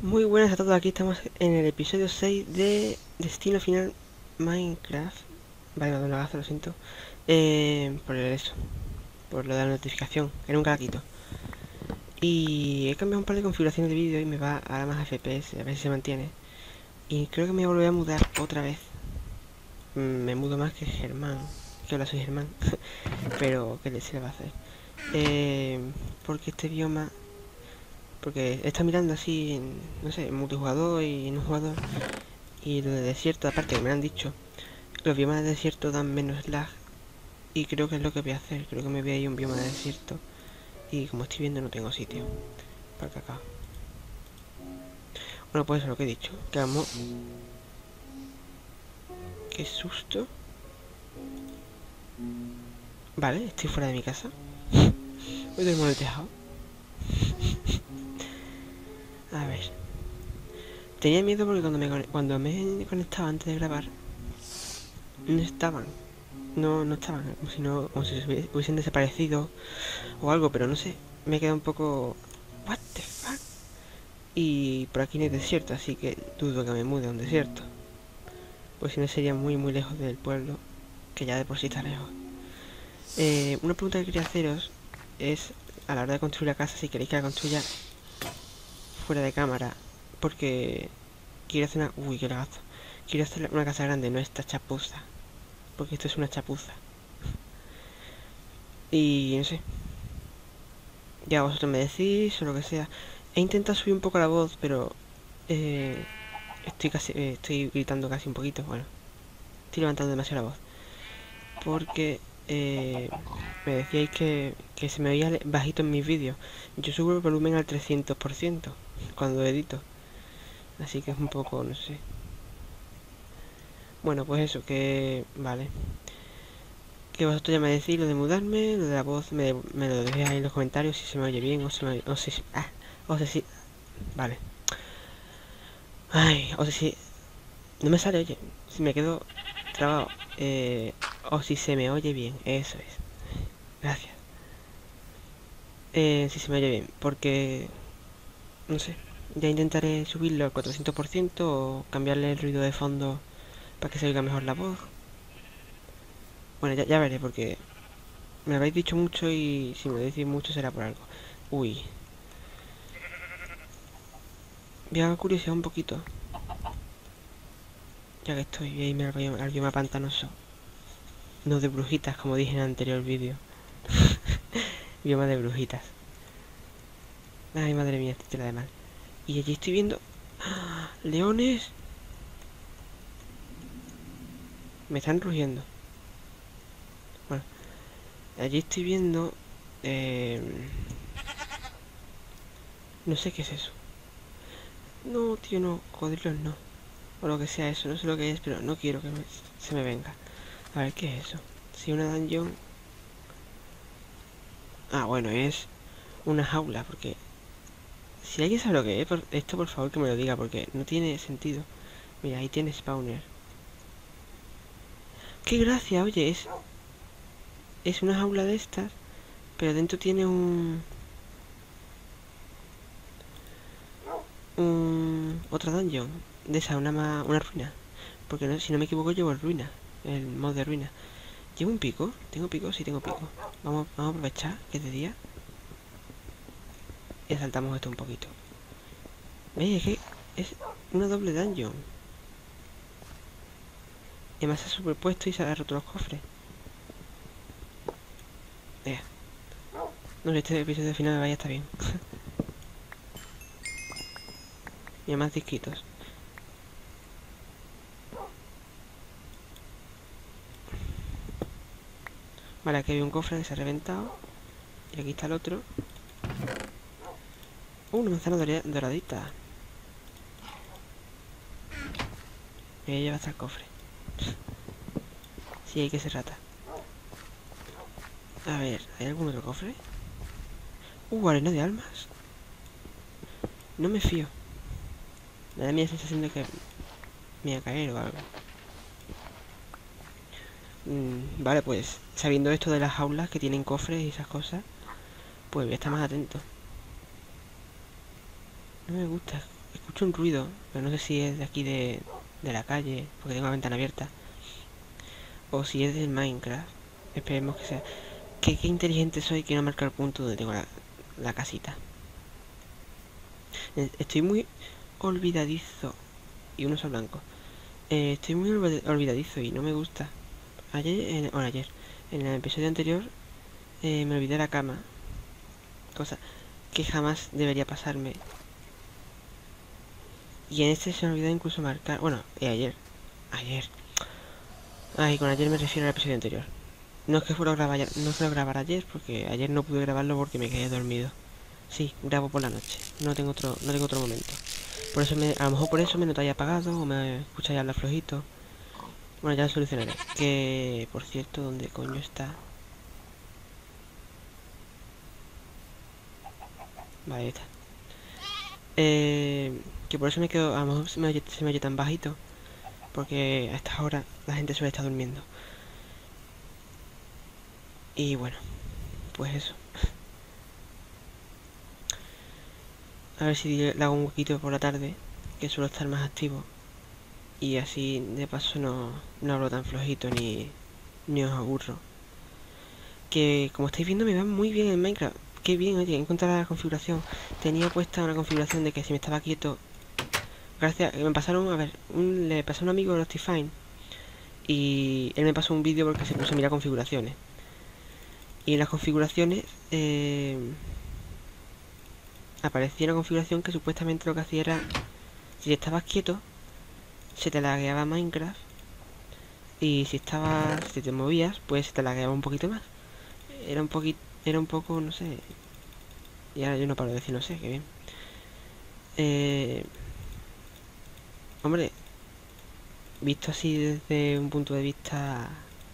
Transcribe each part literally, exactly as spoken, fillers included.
Muy buenas a todos, aquí estamos en el episodio seis de Destino Final Minecraft. Vale, me doy un lagazo, lo siento. Eh, por el eso, por lo de la notificación, que nunca la quito. Y he cambiado un par de configuraciones de vídeo y me va a dar más F P S, a ver si se mantiene. Y creo que me volveré a mudar otra vez. Mm, Me mudo más que Germán, que ahora soy Germán. Pero, ¿qué se le va a hacer? Eh, porque este bioma... Porque está mirando así, en, no sé, en multijugador y en un jugador. Y lo de desierto, aparte que me lo han dicho, los biomas de desierto dan menos lag. Y creo que es lo que voy a hacer. Creo que me voy a ir a un bioma de desierto. Y como estoy viendo no tengo sitio para el cacao. Bueno, pues eso es lo que he dicho. Que vamos... Qué susto. Vale, estoy fuera de mi casa. Voy duermo en el tejado. A ver. Tenía miedo porque cuando me, cuando me conectaba antes de grabar, no estaban. No, no estaban. Como si, no, como si hubiesen desaparecido o algo, pero no sé. Me he quedado un poco... What the fuck. Y por aquí no hay desierto, así que dudo que me mude a un desierto. Pues si no sería muy muy lejos del pueblo, que ya de por sí está lejos. Eh, una pregunta que quería haceros es, a la hora de construir la casa, si queréis que la construya fuera de cámara, porque quiero hacer una... Uy, qué lagazo. Quiero hacer una casa grande, no esta chapuza, porque esto es una chapuza. Y no sé, ya vosotros me decís o lo que sea. He intentado subir un poco la voz, pero eh, estoy casi, eh, estoy gritando casi un poquito. Bueno, estoy levantando demasiado la voz. Porque eh, me decíais que, que se me oía bajito en mis vídeos. Yo subo el volumen al trescientos por ciento cuando edito. Así que es un poco, no sé. Bueno, pues eso, que... Vale. Que vosotros ya me decís lo de mudarme, lo de la voz, me, me lo dejéis ahí en los comentarios si se me oye bien o se me oye... O si... Ah, o sea, si... Vale. Ay, o sea, si... No me sale, oye. Si me quedo trabado. Eh, o si se me oye bien, eso es. Gracias. Eh, si se me oye bien, porque... No sé. Ya intentaré subirlo al cuatrocientos por ciento o cambiarle el ruido de fondo para que se oiga mejor la voz. Bueno, ya, ya veré, porque me lo habéis dicho mucho y si me lo decís mucho será por algo. Uy. Voy a curiosidad un poquito. Ya que estoy, voy a irme al bioma, al bioma pantanoso. No de brujitas, como dije en el anterior vídeo. Bioma de brujitas. Ay, madre mía, estoy la de mal. Y allí estoy viendo... ¡Ah! ¡Leones! Me están rugiendo. Bueno, allí estoy viendo... Eh... No sé qué es eso. No, tío, no. Cocodrilos no. O lo que sea eso, no sé lo que es, pero no quiero que me, se me venga. A ver, ¿qué es eso? Si una dungeon... Ah, bueno, es una jaula, porque... Si alguien sabe lo que es, por, esto por favor que me lo diga, porque no tiene sentido. Mira, ahí tiene spawner. ¡Qué gracia! Oye, es... Es una jaula de estas, pero dentro tiene un... Un... Otra dungeon. De esa, una, ma, una ruina. Porque no, si no me equivoco llevo el ruina. El mod de ruina. ¿Llevo un pico? ¿Tengo pico? Sí, tengo pico. Vamos, vamos a aprovechar que es de día. Y saltamos esto un poquito. ¿Veis? Es que es una doble dungeon. Y además se ha superpuesto y se ha roto los cofres. Eh. No sé, este episodio final me vaya a estar bien. Y más disquitos. Vale, aquí hay un cofre que se ha reventado. Y aquí está el otro. Uh, una manzana doradita. Me voy a llevar hasta el cofre. Sí, hay que ser rata. A ver, ¿hay algún otro cofre? Uh, arena de almas. No me fío. Me da mi sensación de que me voy a caer o algo. Mm, vale, pues sabiendo esto de las jaulas que tienen cofres y esas cosas, pues voy a estar más atento. No me gusta escucho un ruido, pero no sé si es de aquí de, de la calle, porque tengo la ventana abierta, o si es del Minecraft. Esperemos que sea. Qué, qué inteligente soy que no marca el punto donde tengo la, la casita. Eh, Estoy muy olvidadizo. Y un oso blanco. Eh, estoy muy olvid- olvidadizo y no me gusta. Ayer, eh, bueno, ayer, en el episodio anterior, eh, me olvidé la cama. Cosa que jamás debería pasarme. Y en este se me olvidó incluso marcar. Bueno, y ayer. Ayer. Ay, con ayer me refiero al episodio anterior. No es que fuera a grabar, ayer- no fuera a grabar ayer, porque ayer no pude grabarlo porque me quedé dormido. Sí, grabo por la noche. No tengo otro, no tengo otro momento. Por eso me, a lo mejor por eso me notáis apagado o me escucháis hablar flojito. Bueno, ya lo solucionaré. Que, por cierto, ¿dónde coño está? Vale, ahí está. Eh, que por eso me quedo, a lo mejor se me oye, se me oye tan bajito. Porque a estas horas la gente suele estar durmiendo. Y bueno, pues eso. A ver si le hago un huequito por la tarde, que suelo estar más activo. Y así de paso no, no hablo tan flojito ni, ni os aburro. Que como estáis viendo me va muy bien en Minecraft. Qué bien, oye, he encontrado la configuración. Tenía puesta una configuración de que si me estaba quieto. Gracias, me pasaron, a ver, un, le pasó a un amigo de Optifine. Y él me pasó un vídeo porque se puso a mirar configuraciones. Y en las configuraciones eh, aparecía una configuración que supuestamente lo que hacía era, si estabas quieto, se te lagueaba Minecraft. Y si estabas, si te movías, pues se te lagueaba un poquito más. Era un poquito, era un poco, no sé. Y ahora yo no paro de decir, no sé, qué bien. Eh, hombre, visto así desde un punto de vista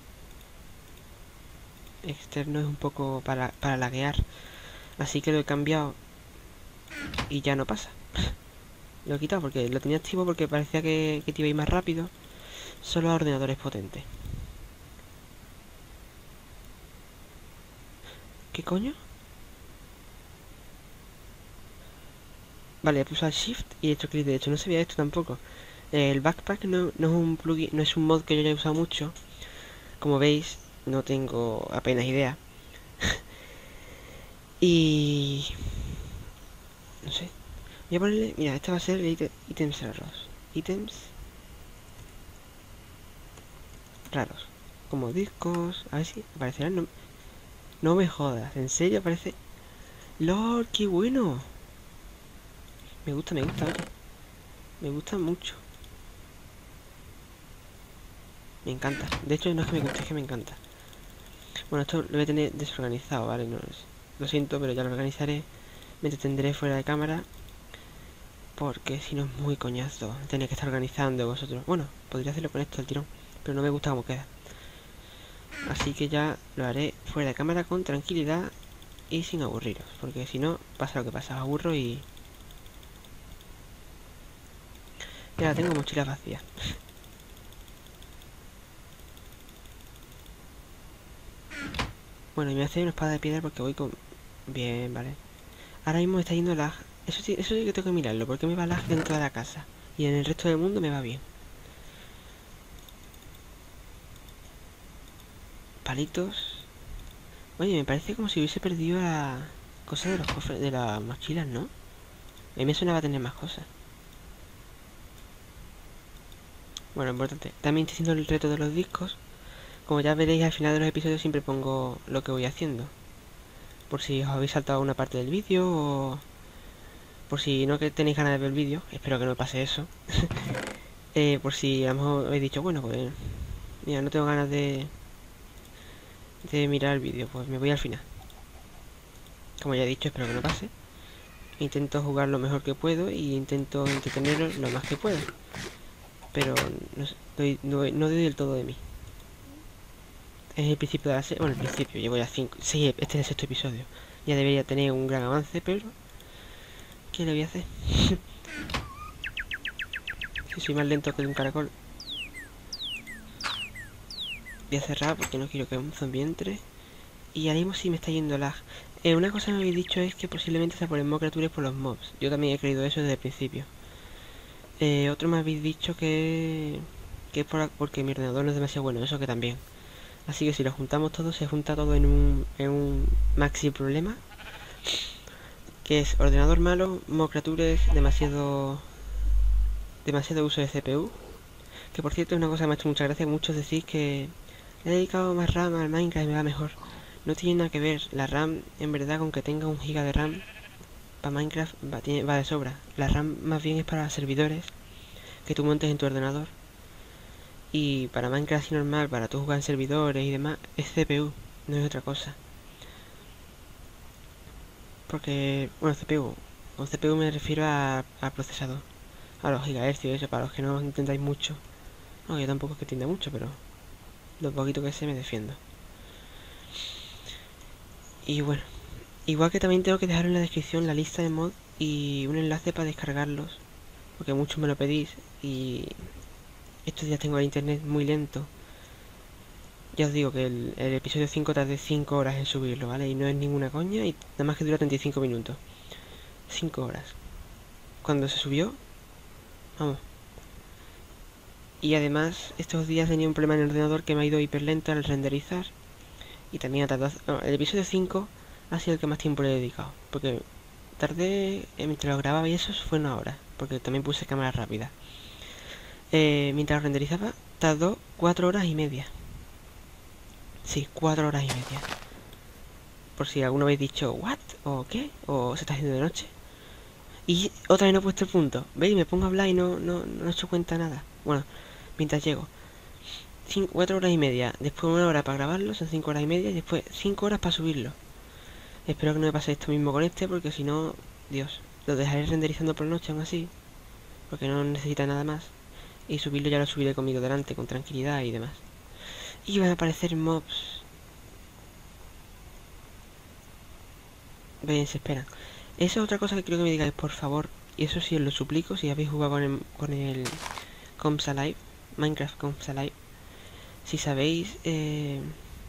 externo es un poco para, para laguear. Así que lo he cambiado y ya no pasa. Lo he quitado porque lo tenía activo porque parecía que, que te iba a ir más rápido. Solo a ordenadores potentes. ¿Qué coño? Vale, he pulsado Shift y he hecho clic derecho. No sabía esto tampoco. El backpack no, no es un plugin, no es un mod que yo haya usado mucho. Como veis, no tengo apenas idea. Y... no sé. Voy a ponerle... Mira, este va a ser el ítem, ítems raros. Ítems raros. Como discos... A ver si aparecerán. No, no me jodas. ¿En serio aparece? ¡Lord, qué bueno! Me gusta, me gusta, oye. Me gusta mucho. Me encanta. De hecho, no es que me guste, es que me encanta. Bueno, esto lo voy a tener desorganizado, ¿vale? No es... Lo siento, pero ya lo organizaré. Me detendré fuera de cámara. Porque si no es muy coñazo tener que estar organizando vosotros. Bueno, podría hacerlo con esto al tirón, pero no me gusta cómo queda. Así que ya lo haré fuera de cámara con tranquilidad y sin aburriros. Porque si no, pasa lo que pasa, aburro y... Ya tengo mochilas vacías. Bueno, y me voy a hacer una espada de piedra porque voy con... Bien, vale. Ahora mismo me está yendo lag. Eso sí, eso sí que tengo que mirarlo, porque me va lag dentro de la casa. Y en el resto del mundo me va bien. Palitos. Oye, me parece como si hubiese perdido la cosa de los cofres, de las mochilas, ¿no? A mí me sonaba tener más cosas. Bueno, importante. También estoy haciendo el reto de los discos. Como ya veréis al final de los episodios siempre pongo lo que voy haciendo. Por si os habéis saltado una parte del vídeo o... por si no que tenéis ganas de ver el vídeo. Espero que no pase eso. eh, por si a lo mejor habéis dicho, bueno, pues... mira, no tengo ganas de... de mirar el vídeo. Pues me voy al final. Como ya he dicho, espero que no pase. Intento jugar lo mejor que puedo y intento entreteneros lo más que puedo. Pero no, doy, no, no doy del todo de mí. Es el principio de la serie. Bueno, el principio, llevo ya cinco, seis, este es el sexto episodio. Ya debería tener un gran avance, pero... ¿qué le voy a hacer? Si soy más lento que un caracol. Voy a cerrar porque no quiero que un zombie entre. Y ahora mismo sí me está yendo lag. Eh, una cosa que me habéis dicho es que posiblemente sea por el mob creature por los mobs. Yo también he creído eso desde el principio. Eh, otro me habéis dicho que... Que es por, porque mi ordenador no es demasiado bueno, eso que también. Así que si lo juntamos todo, se junta todo en un, en un maxi problema. Que es ordenador malo, mocratures, demasiado... Demasiado uso de C P U. Que por cierto es una cosa que me ha hecho mucha gracia. Muchos decís que le he dedicado más RAM al Minecraft y me va mejor. No tiene nada que ver. La RAM, en verdad, con que tenga un giga de RAM, para Minecraft va, tiene, va de sobra. La RAM más bien es para servidores que tú montes en tu ordenador. Y para Minecraft así normal, para tú jugar en servidores y demás, es C P U, no es otra cosa. Porque, bueno, C P U, con C P U me refiero a, a procesador, a los gigahercios, eso, para los que no entendáis mucho. No, yo tampoco es que entienda mucho, pero lo poquito que sé me defiendo. Y bueno, igual que también tengo que dejar en la descripción la lista de mods y un enlace para descargarlos, porque muchos me lo pedís y estos días tengo el internet muy lento. Ya os digo que el, el episodio cinco tardé cinco horas en subirlo, ¿vale? Y no es ninguna coña y nada más que dura treinta y cinco minutos. cinco horas. Cuando se subió, vamos. Y además, estos días tenía un problema en el ordenador que me ha ido hiper lento al renderizar. Y también ha tardado... No, el episodio cinco ha sido el que más tiempo le he dedicado. Porque tardé, eh, mientras lo grababa y eso fue una hora. Porque también puse cámara rápida. Eh, mientras lo renderizaba, tardó cuatro horas y media. Sí, cuatro horas y media. Por si alguno habéis dicho, ¿what? ¿O qué? ¿O se está haciendo de noche? Y otra vez no he puesto el punto. ¿Veis? Me pongo a hablar y no, no, no he hecho cuenta nada. Bueno, mientras llego. Cinco, cuatro horas y media. Después una hora para grabarlo, son cinco horas y media. Y después cinco horas para subirlo. Espero que no me pase esto mismo con este, porque si no, Dios, lo dejaré renderizando por la noche aún así. Porque no necesita nada más. Y subirlo ya lo subiré conmigo delante, con tranquilidad y demás. Y van a aparecer mobs. Ven, se esperan. Esa es otra cosa que quiero que me digáis, por favor. Y eso sí os lo suplico, si habéis jugado con el, con el Coms Alive, Minecraft Coms Alive. Si sabéis... Eh,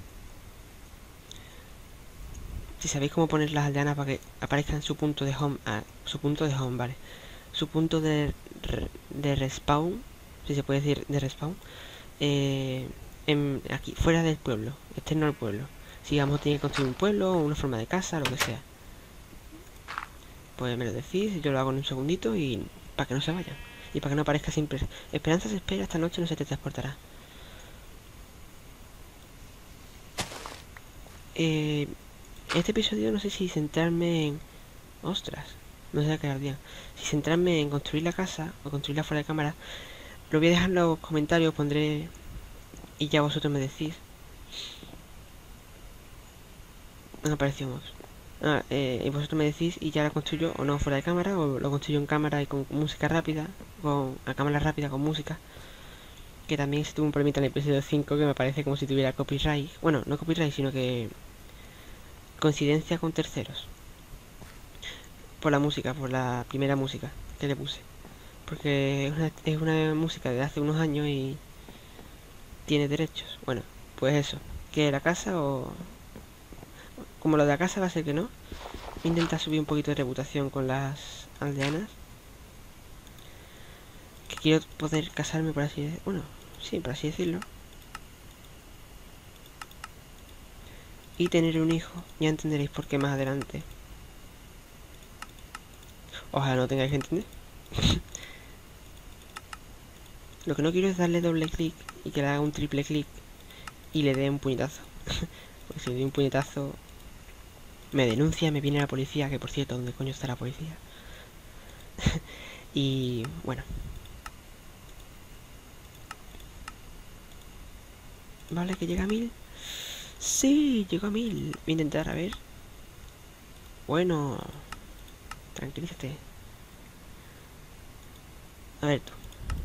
si sabéis cómo poner las aldeanas para que aparezcan su punto de home... Ah, su punto de home, vale. Su punto de, de respawn, si se puede decir de respawn. Eh, en, aquí, fuera del pueblo, externo al pueblo. Si vamos a tener que construir un pueblo, o una forma de casa, lo que sea. Pues me lo decís, yo lo hago en un segundito y para que no se vayan. Y para que no aparezca siempre. Esperanza se espera, esta noche no se te transportará. Eh, este episodio no sé si centrarme en... Ostras, no sé a qué ardía. Si centrarme en construir la casa o construirla fuera de cámara. Lo voy a dejar en los comentarios, pondré... Y ya vosotros me decís. No aparecimos. Ah, eh, y vosotros me decís y ya la construyo o no fuera de cámara o lo construyo en cámara y con música rápida, con a cámara rápida con música. Que también se tuvo un problemita en el episodio cinco que me parece como si tuviera copyright. Bueno, no copyright, sino que coincidencia con terceros. Por la música, por la primera música que le puse. Porque es una, es una música de hace unos años y tiene derechos. Bueno, pues eso. Que la casa o... Como lo de la casa va a ser que no. Intenta subir un poquito de reputación con las aldeanas. Que quiero poder casarme por así decirlo. Bueno, sí, por así decirlo. Y tener un hijo. Ya entenderéis por qué más adelante. Ojalá no tengáis que entender. Lo que no quiero es darle doble clic y que le haga un triple clic y le dé un puñetazo. Porque si le doy un puñetazo me denuncia, me viene la policía, que por cierto, ¿dónde coño está la policía? Y bueno. Vale, que llega a mil. Sí, llegó a mil. Voy a intentar, a ver. Bueno. Tranquilízate. A ver tú.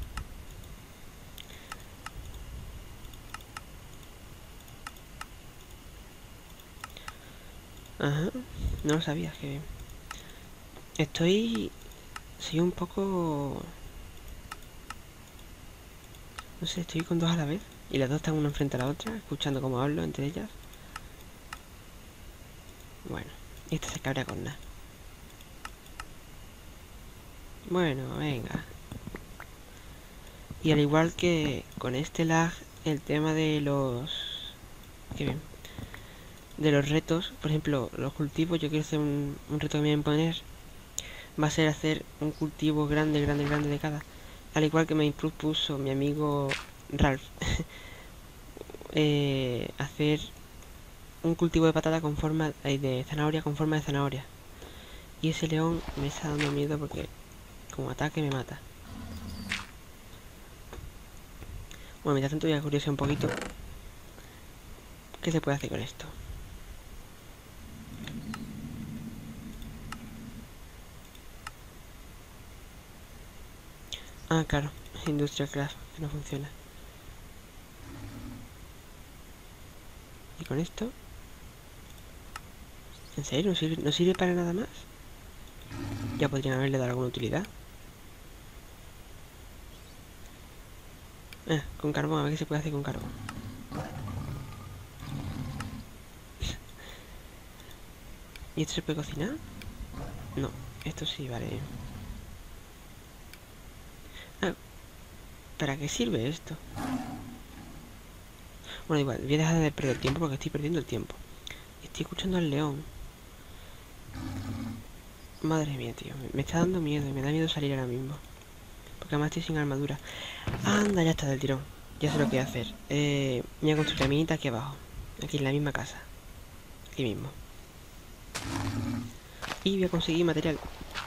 Ajá. No lo sabías, que bien. Estoy... Soy un poco... No sé, estoy con dos a la vez. Y las dos están una enfrente a la otra, escuchando cómo hablo entre ellas. Bueno, esta se cabrea con nada. Bueno, venga. Y al igual que con este lag, el tema de los... Qué bien. De los retos, por ejemplo, los cultivos, yo quiero hacer un, un reto que me voy a imponer. Va a ser hacer un cultivo grande, grande, grande de cada. Al igual que me propuso mi amigo Ralph. eh, hacer un cultivo de patata con forma eh, de zanahoria con forma de zanahoria. Y ese león me está dando miedo porque como ataque me mata. Bueno, mientras tanto voy a curiosear un poquito. ¿Qué se puede hacer con esto? Ah, claro, Industrial Craft, que no funciona. ¿Y con esto? ¿En serio? ¿No sirve, no sirve para nada más? Ya podrían haberle dado alguna utilidad. Ah, con carbón, a ver qué se puede hacer con carbón. ¿Y esto se puede cocinar? No, esto sí, vale. Ah, ¿para qué sirve esto? Bueno, igual, voy a dejar de perder tiempo porque estoy perdiendo el tiempo. Estoy escuchando al león. Madre mía, tío. Me está dando miedo y me da miedo salir ahora mismo. Porque además estoy sin armadura. Anda, ya está del tirón. Ya sé lo que voy a hacer. Eh, voy a construir la minita aquí abajo. Aquí en la misma casa. Aquí mismo. Y voy a conseguir material.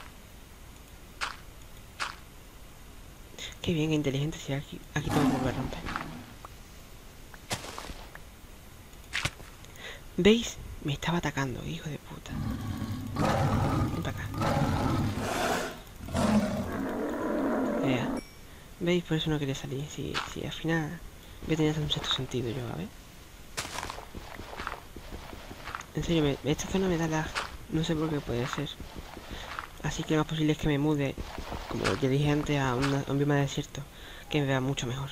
Qué bien, qué inteligente. Si aquí, aquí tengo que volver a romper. ¿Veis? Me estaba atacando, hijo de puta. Ven para acá. Vea. ¿Veis? Por eso no quería salir. Si, si al final voy a tener un sexto sentido yo, a ver. En serio, me, esta zona me da lag. No sé por qué puede ser. Así que lo más posible es que me mude, como ya dije antes, a, una, a un bioma de desierto. Que me vea mucho mejor.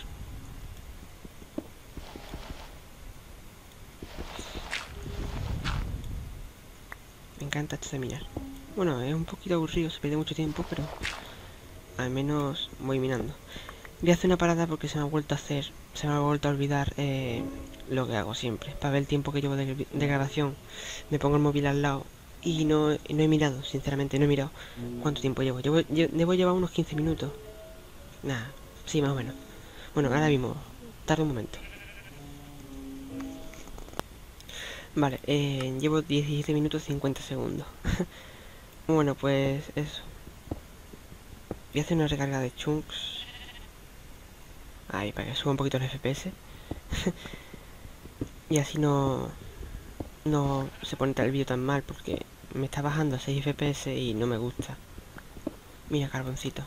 Me encanta esto de minar. Bueno, es un poquito aburrido, se pierde mucho tiempo, pero al menos voy minando. Voy a hacer una parada porque se me ha vuelto a hacer, se me ha vuelto a olvidar eh, lo que hago siempre. Para ver el tiempo que llevo de, de grabación, me pongo el móvil al lado y no, no he mirado, sinceramente, no he mirado cuánto tiempo llevo. llevo lle- debo llevar unos quince minutos. Nada, sí, más o menos. Bueno, ahora mismo, tarde un momento. Vale, eh, llevo diecisiete minutos cincuenta segundos. Bueno, pues eso. Voy a hacer una recarga de chunks. Ahí, para que suba un poquito el F P S. Y así no, no se pone el vídeo tan mal porque me está bajando a seis F P S y no me gusta. Mira, carboncito.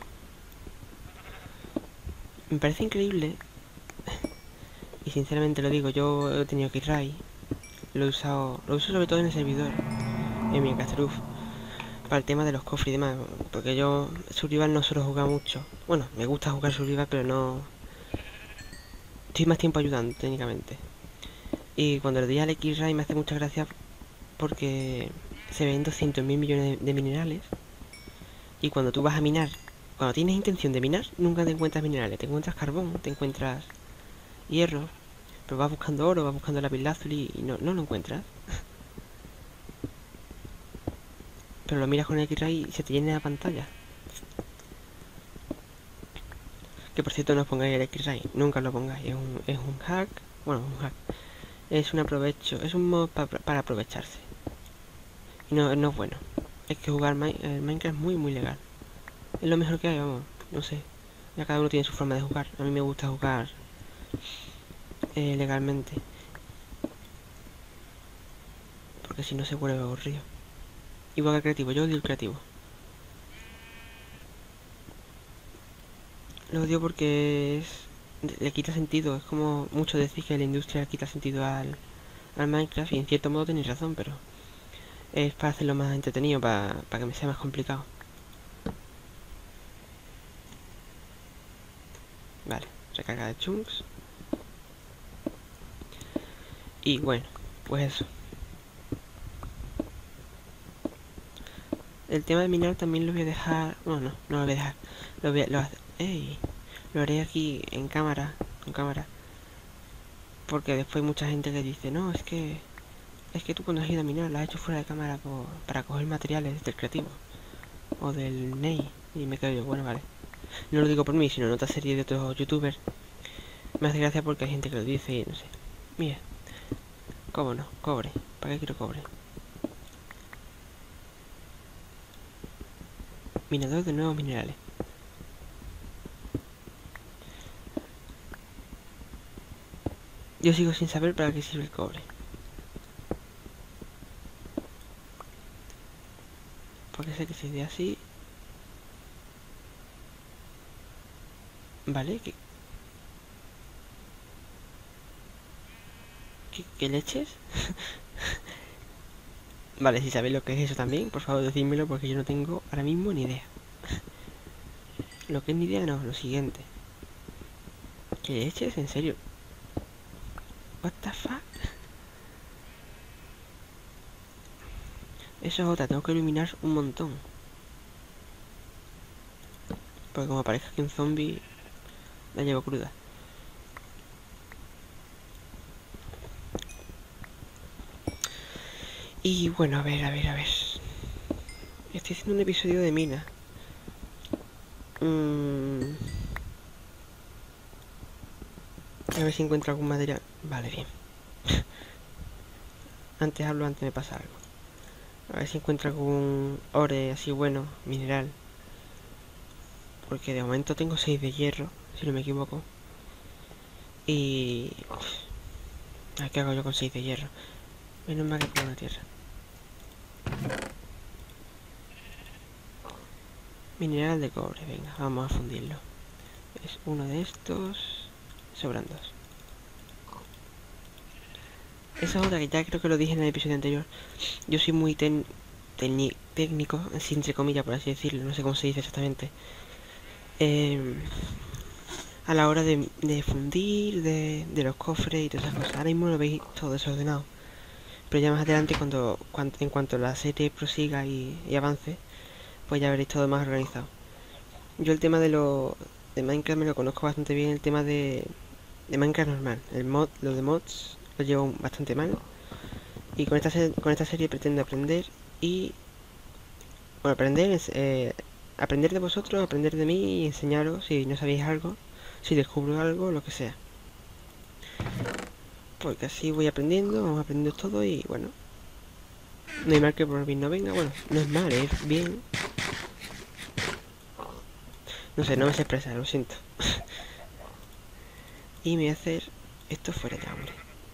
Me parece increíble. Y sinceramente lo digo, yo he tenido que ir Ray. Lo he usado, lo uso sobre todo en el servidor, en mi Castruf, para el tema de los cofres y demás. Porque yo Survival no suelo jugar mucho. Bueno, me gusta jugar Survival, pero no... Estoy más tiempo ayudando, técnicamente. Y cuando le doy al X-Ray me hace mucha gracia porque se ven doscientos mil millones de, de minerales. Y cuando tú vas a minar, cuando tienes intención de minar, nunca te encuentras minerales. Te encuentras carbón, te encuentras hierro. Pero vas buscando oro, vas buscando lapislázuli y no, no lo encuentras. Pero lo miras con el X-Ray y se te llena la pantalla. Que por cierto no os pongáis el X-Ray, nunca lo pongáis. Es un, es un hack, bueno, un hack. Es un aprovecho, es un modo pa, para aprovecharse. Y no, no es bueno. Es que jugar Mi eh, Minecraft es muy, muy legal. Es lo mejor que hay, vamos, no sé. Ya cada uno tiene su forma de jugar. A mí me gusta jugar eh, legalmente. Porque si no se vuelve aburrido. Igual que el creativo, yo odio el creativo. Lo odio porque es, le quita sentido. Es como mucho decir que la industria le quita sentido al, al Minecraft. Y en cierto modo tenéis razón, pero es para hacerlo más entretenido, para, para que me sea más complicado. Vale, recarga de chunks. Y bueno, pues eso. El tema de minar también lo voy a dejar... Bueno, no, no lo voy a dejar. Lo voy a... Lo, ¡Ey! Lo haré aquí en cámara, con cámara. Porque después hay mucha gente que dice, no, es que es que tú cuando has ido a minar lo has hecho fuera de cámara por, para coger materiales del creativo o del N E I. Y me quedo yo, bueno, vale. No lo digo por mí, sino en otra serie de otros youtubers. Me hace gracia porque hay gente que lo dice y no sé. Mira, ¿cómo no? Cobre. ¿Para qué quiero cobre? Minador de nuevos minerales. Yo sigo sin saber para qué sirve el cobre. Porque sé que se de así. Vale, ¿qué, qué, qué leches? Vale, si sabéis lo que es eso también, por favor decídmelo porque yo no tengo ahora mismo ni idea. Lo que es ni idea no, lo siguiente. ¿Qué leches? ¿En serio? What the fuck? Eso es otra, tengo que iluminar un montón. Porque como aparezca aquí un zombie, la llevo cruda. Y bueno, a ver, a ver, a ver. Estoy haciendo un episodio de mina. Mm, a ver si encuentro algún material. Vale, bien. Antes hablo, antes me pasa algo. A ver si encuentro algún ore así bueno, mineral. Porque de momento tengo seis de hierro, si no me equivoco. Y... a ver, ¿qué hago yo con seis de hierro? Menos mal que pongo una tierra. Mineral de cobre, venga, vamos a fundirlo. Es uno de estos. Sobran dos. Esa es otra que ya creo que lo dije en el episodio anterior. Yo soy muy ten, técnico, así entre comillas, por así decirlo, no sé cómo se dice exactamente. Eh, a la hora de, de fundir, de, de los cofres y todas esas cosas. Ahora mismo lo veis todo desordenado. Pero ya más adelante, cuando, cuando en cuanto la serie prosiga y, y avance, pues ya veréis todo más organizado. Yo el tema de lo de Minecraft me lo conozco bastante bien, el tema de, de Minecraft normal. El mod, lo de mods lo llevo bastante mal. Y con esta, con esta serie pretendo aprender y... bueno, aprender es... Eh, aprender de vosotros, aprender de mí y enseñaros si no sabéis algo, si descubro algo, lo que sea. Porque así voy aprendiendo, vamos aprendiendo todo y bueno. No hay mal que por bien no venga, bueno, no es mal, es bien. No sé, no me sé expresar, lo siento. Y me voy a hacer esto fuera de hambre.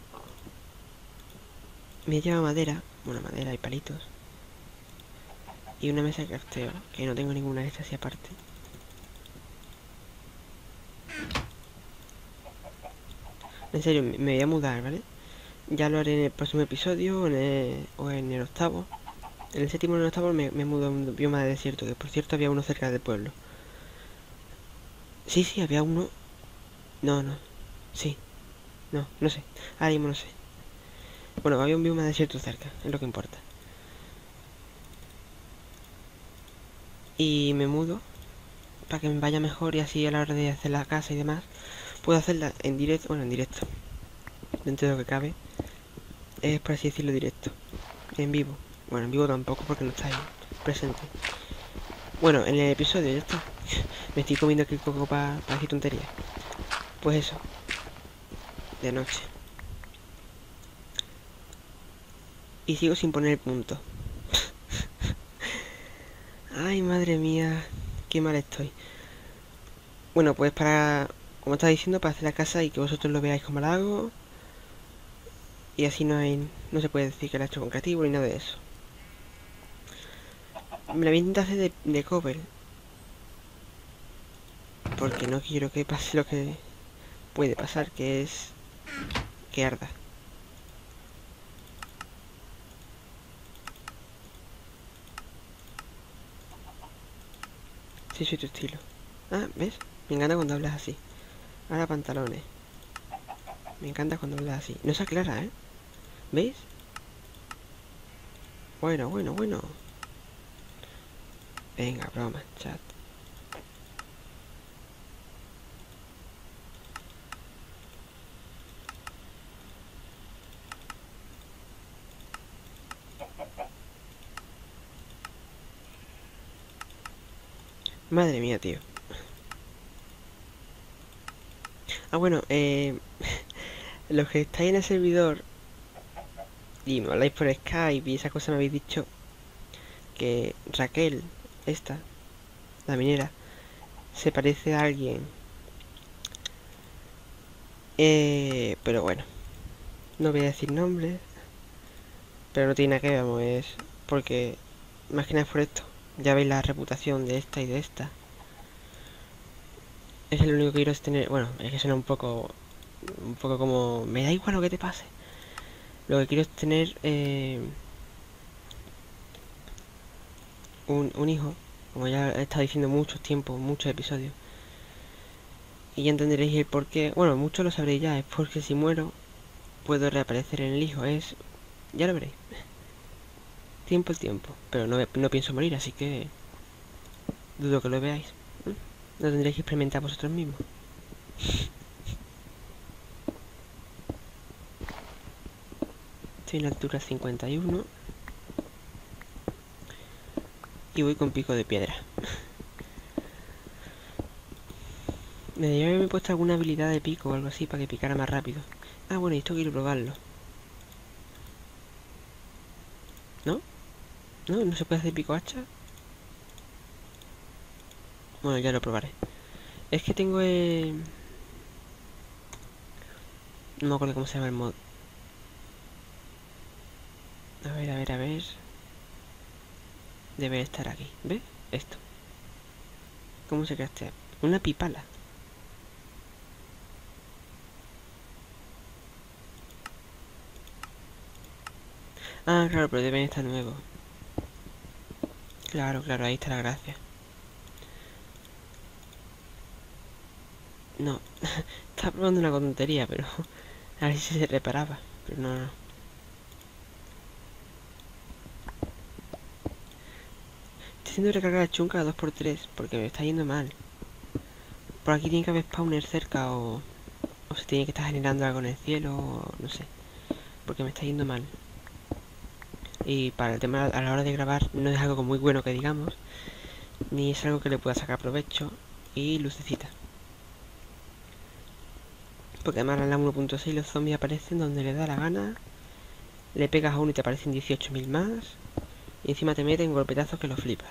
Me lleva madera, bueno, madera y palitos. Y una mesa de crafteo, que no tengo ninguna de estas y aparte. En serio, me voy a mudar, ¿vale? Ya lo haré en el próximo episodio en el, o en el octavo. En el séptimo o en el octavo me, me mudo a un bioma de desierto, que por cierto había uno cerca del pueblo. Sí, sí, había uno. No, no. Sí. No, no sé. Ahora mismo no sé. Bueno, había un bioma de desierto cerca, es lo que importa. Y me mudo para que me vaya mejor y así a la hora de hacer la casa y demás puedo hacerla en directo, bueno, en directo, dentro de lo que cabe, es por así decirlo directo, en vivo. Bueno, en vivo tampoco porque no estáis presente. Bueno, en el episodio ya está. Me estoy comiendo aquí el coco para pa decir tonterías. Pues eso, de noche. Y sigo sin poner el punto. Ay, madre mía, qué mal estoy. Bueno, pues para, como estaba diciendo, para hacer la casa y que vosotros lo veáis como la hago. Y así no hay, no se puede decir que la he hecho con creativo ni nada de eso. Me la voy a intentar hacer de, de cover. Porque no quiero que pase lo que puede pasar, que es que arda. Sí, soy tu estilo. Ah, ¿ves? Me encanta cuando hablas así. Ahora pantalones. Me encanta cuando hablas así. No se aclara, ¿eh? ¿Veis? Bueno, bueno, bueno. Venga, broma, chat. Madre mía, tío. Ah, bueno, eh... los que estáis en el servidor y me habláis por Skype y esa cosa me habéis dicho que Raquel, esta, la minera, se parece a alguien. Eh... Pero bueno, no voy a decir nombres, pero no tiene nada que ver, vamos, es porque... Más que nada por esto. Ya veis la reputación de esta y de esta. Es el único que quiero es tener... Bueno, es que suena un poco... Un poco como... Me da igual lo que te pase. Lo que quiero es tener... Eh, un, un hijo. Como ya he estado diciendo muchos tiempos, muchos episodios. Y ya entenderéis el por qué. Bueno, muchos lo sabréis ya. Es porque si muero, puedo reaparecer en el hijo. Es... Ya lo veréis. Tiempo el tiempo. Pero no, no pienso morir, así que... Dudo que lo veáis. Lo tendréis que experimentar vosotros mismos. Estoy en la altura cincuenta y uno. Y voy con pico de piedra. Me debería haberme puesto alguna habilidad de pico o algo así para que picara más rápido. Ah, bueno, y esto quiero probarlo. ¿No? ¿No? ¿No se puede hacer pico hacha? Bueno, ya lo probaré. Es que tengo el... No me acuerdo cómo se llama el mod. A ver, a ver, a ver. Debe estar aquí. ¿Ves? Esto. ¿Cómo se craftea? Una pipala. Ah, claro, pero deben estar nuevos. Claro, claro, ahí está la gracia. No. Estaba probando una tontería, pero... A ver si se reparaba. Pero no, no. Estoy haciendo recarga chunca a dos por tres porque me está yendo mal. Por aquí tiene que haber spawner cerca o... O se tiene que estar generando algo en el cielo o... No sé. Porque me está yendo mal. Y para el tema a la hora de grabar no es algo muy bueno que digamos. Ni es algo que le pueda sacar provecho. Y lucecita. Porque además en la uno punto seis los zombies aparecen donde le da la gana. Le pegas a uno y te aparecen dieciocho mil más. Y encima te meten golpetazos que lo flipas.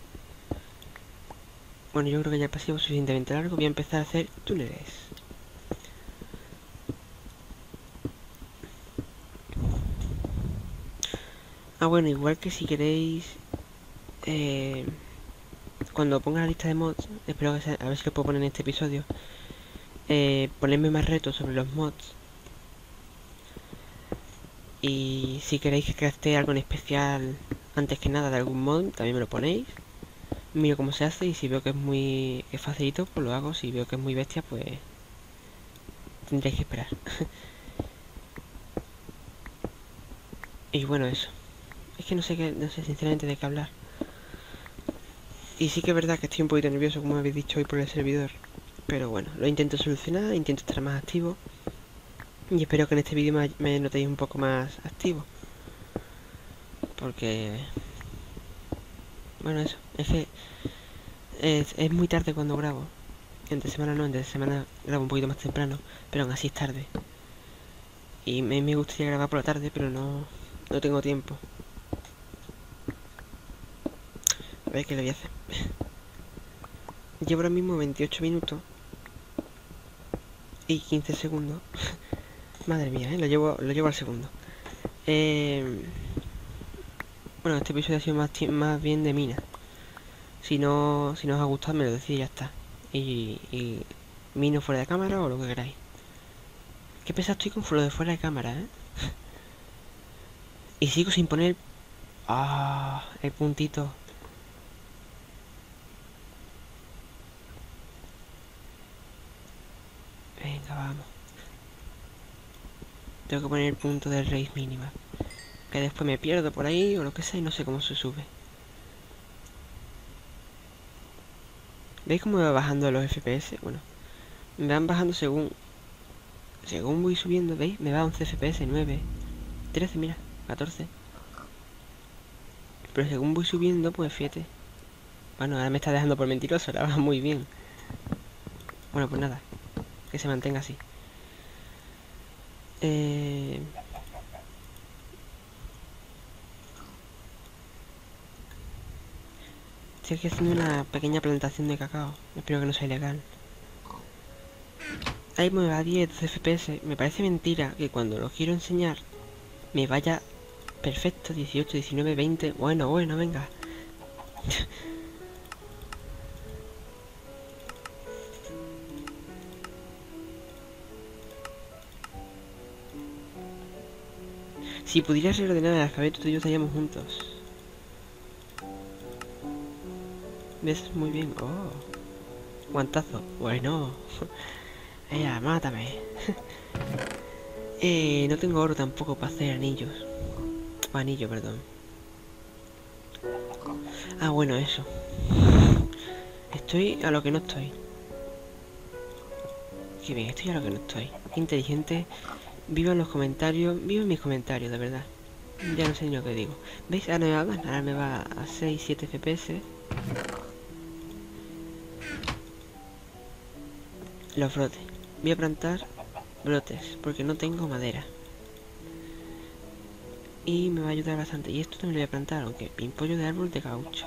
Bueno, yo creo que ya el pasivo es suficientemente largo. Voy a empezar a hacer túneles. Ah, bueno, igual que si queréis... Eh, cuando ponga la lista de mods, espero que sea, a ver si lo puedo poner en este episodio. Eh, ponerme más retos sobre los mods. Y si queréis que craftee algo en especial antes que nada de algún mod, también me lo ponéis. Miro cómo se hace y si veo que es muy que es facilito, pues lo hago. Si veo que es muy bestia, pues tendréis que esperar. Y bueno, eso. Es que no sé qué, no sé sinceramente de qué hablar. Y sí que es verdad que estoy un poquito nervioso, como habéis dicho hoy, por el servidor. Pero bueno, lo intento solucionar, intento estar más activo. Y espero que en este vídeo me, me notéis un poco más activo. Porque... Bueno, eso. Es que... Es, es muy tarde cuando grabo. Entre semana no, entre semana grabo un poquito más temprano. Pero aún así es tarde. Y me, me gustaría grabar por la tarde, pero no... No tengo tiempo. A ver qué le voy a hacer. Llevo ahora mismo veintiocho minutos. Y quince segundos. Madre mía, ¿eh? Lo llevo, lo llevo al segundo. Eh... Bueno, este episodio ha sido más, más bien de mina. Si no, si no os ha gustado, me lo decís y ya está. Y, y mino fuera de cámara o lo que queráis. Qué pesado estoy con lo de fuera de cámara, ¿eh? Y sigo sin poner... Ah, el puntito. Venga, vamos. Tengo que poner el punto de raíz mínima. Que después me pierdo por ahí o lo que sea y no sé cómo se sube. ¿Veis cómo me va bajando los F P S? Bueno, me van bajando según... Según voy subiendo, ¿veis? Me va once F P S, nueve, trece, mira, catorce. Pero según voy subiendo, pues fíjate. Bueno, ahora me está dejando por mentiroso, la va muy bien. Bueno, pues nada, que se mantenga así. Eh... Estoy aquí haciendo una pequeña plantación de cacao. Espero que no sea ilegal. Ahí me va a diez, doce F P S. Me parece mentira que cuando lo quiero enseñar me vaya perfecto. dieciocho, diecinueve, veinte. Bueno, bueno, venga. Si pudieras reordenar el alfabeto, tú y yo estaríamos juntos. ¿Ves? Muy bien. Oh. Guantazo. Bueno. Ella, mátame. eh, no tengo oro tampoco para hacer anillos. O anillo, perdón. Ah, bueno, eso. Estoy a lo que no estoy. Qué bien, estoy a lo que no estoy. Qué inteligente. Vivo en los comentarios. Vivo en mis comentarios, de verdad. Ya no sé ni lo que digo. ¿Veis? Ahora me va, ahora me va a seis, siete F P S. Los brotes. Voy a plantar brotes, porque no tengo madera. Y me va a ayudar bastante. Y esto también lo voy a plantar, aunque pimpollo de árbol de caucho.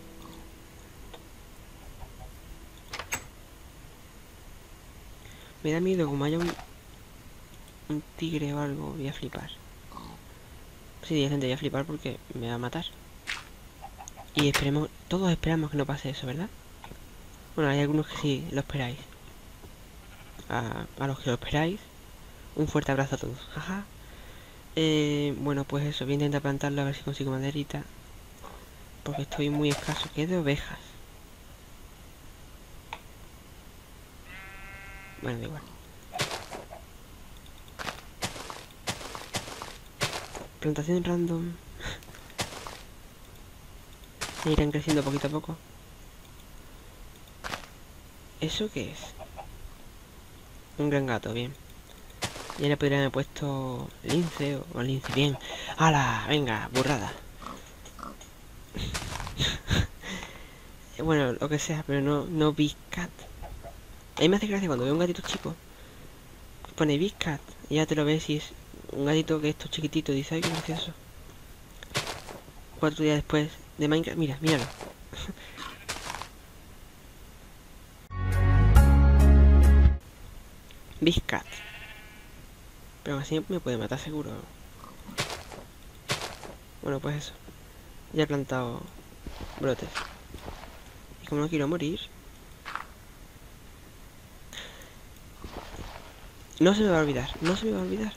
Me da miedo, como haya un, un tigre o algo, voy a flipar. Sí, directamente voy a flipar porque me va a matar. Y esperemos, todos esperamos que no pase eso, ¿verdad? Bueno, hay algunos que sí lo esperáis. A, a los que lo esperáis, un fuerte abrazo a todos. Jaja. Eh, bueno, pues eso, voy a intentar plantarlo a ver si consigo maderita. Porque estoy muy escaso. ¿Qué de ovejas? Bueno, da igual. Plantación random. E irán creciendo poquito a poco. ¿Eso qué es? Un gran gato, bien. Ya le podrían haber puesto lince o, o lince, bien. ¡Hala! Venga, burrada. Bueno, lo que sea, pero no, no Big Cat. A mí me hace gracia cuando veo un gatito chico. Pone Big Cat y ya te lo ves y es un gatito que esto chiquitito. Dice, ay, qué gracioso. Cuatro días después de Minecraft, mira, míralo. Big Cat. Pero así me puede matar seguro. Bueno, pues eso. Ya he plantado brotes. Y como no quiero morir... No se me va a olvidar, no se me va a olvidar.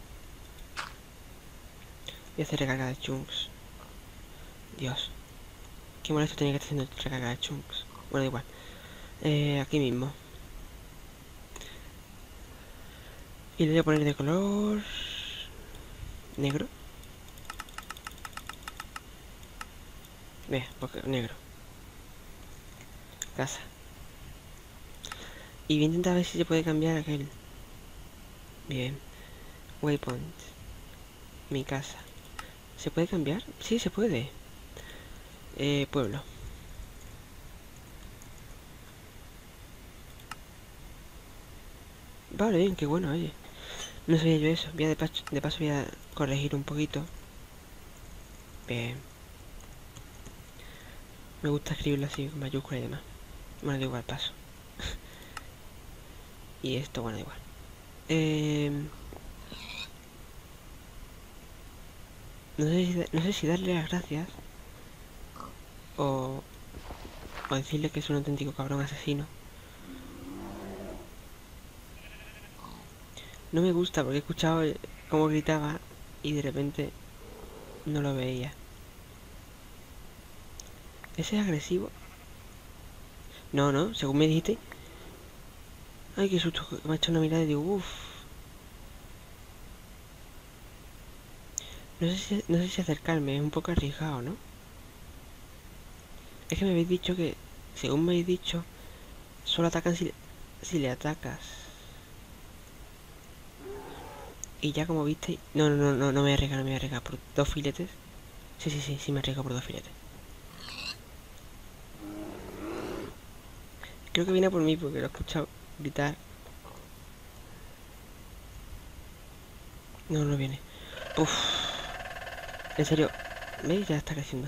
Voy a hacer recarga de chunks. Dios. Qué molesto tenía que estar haciendo recarga de chunks. Bueno, da igual. Eh, aquí mismo. Y le voy a poner de color... negro. Vea, porque negro. Casa. Y voy a intentar ver si se puede cambiar aquel. Bien. Waypoint. Mi casa. ¿Se puede cambiar? Sí, se puede. Eh, pueblo. Vale, bien, qué bueno, oye. No sabía yo eso. Voy a de, paso, de paso voy a corregir un poquito. Bien. Me gusta escribirlo así, con mayúscula y demás. Bueno, da igual, paso. Y esto, bueno, da igual. Eh... No sé, si, no sé si darle las gracias o, o decirle que es un auténtico cabrón asesino. No me gusta porque he escuchado cómo gritaba y de repente no lo veía. ¿Ese es agresivo? No, no, según me dijiste. Ay, qué susto, me ha hecho una mirada y digo, uff. No sé si, no sé si acercarme, es un poco arriesgado, ¿no? Es que me habéis dicho que, según me habéis dicho, solo atacan si, si le atacas. Y ya como viste... No, no, no, no, no me voy a arriesgar, no me voy a arriesgar por dos filetes. Sí, sí, sí, sí me arriesgo por dos filetes. creo que viene a por mí porque lo he escuchado gritar. No, no viene. Uf. En serio. ¿Veis? Ya está creciendo.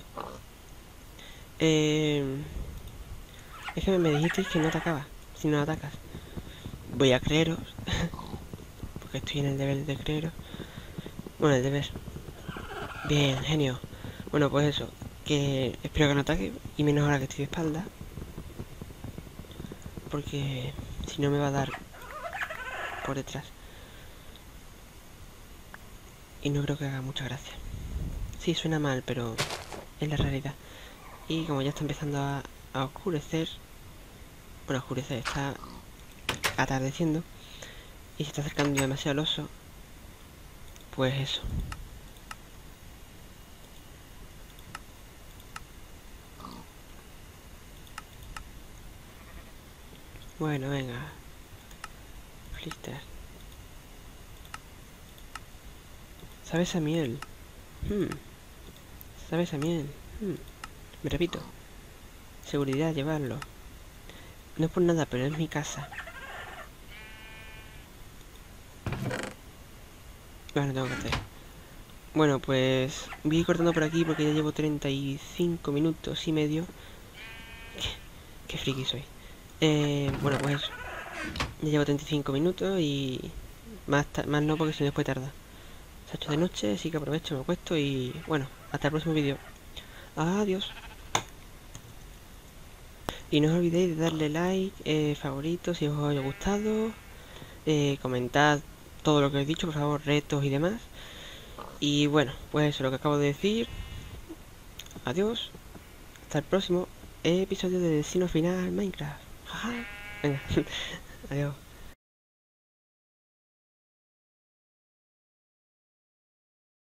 Eh... Es que me dijisteis que no atacaba. Si no atacas. Voy a creeros. Porque estoy en el deber de creeros. Bueno, el deber. Bien, genio. Bueno, pues eso. Que espero que no ataque. Y menos ahora que estoy de espalda. Porque si no me va a dar por detrás. Y no creo que haga mucha gracia. Sí, suena mal, pero es la realidad. Y como ya está empezando a, a oscurecer. Bueno, oscurecer, está atardeciendo. Y se está acercando demasiado al oso. Pues eso. Bueno, venga. Flister. ¿Sabes a miel? Hmm. ¿Sabes a miel? Hmm. Me repito. Seguridad, llevarlo. No es por nada, pero es mi casa. Bueno, tengo que hacer. Bueno, pues voy a ir cortando por aquí porque ya llevo treinta y cinco minutos y medio. Qué, qué friki soy. Eh, bueno, pues eso. Ya llevo treinta y cinco minutos y más, más no porque si no después tarda. Se ha hecho de noche, así que aprovecho, me acuesto y bueno, hasta el próximo vídeo. Adiós. Y no os olvidéis de darle like, eh, favorito si os haya gustado. Eh, comentad todo lo que he dicho, por favor, retos y demás. Y bueno, pues eso es lo que acabo de decir. Adiós. Hasta el próximo episodio de Destino Final Minecraft. Jaja. Venga. Adiós.